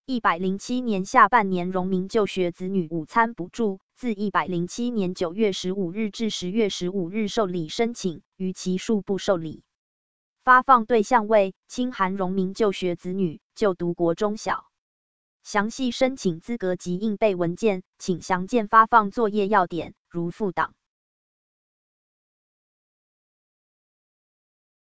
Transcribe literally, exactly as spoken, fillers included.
一百零七年下半年荣民就学子女午餐补助，自一百零七年九月十五日至十月十五日受理申请，逾期数不受理。发放对象为清寒荣民就学子女，就读国中小。详细申请资格及应备文件，请详见发放作业要点，如附档。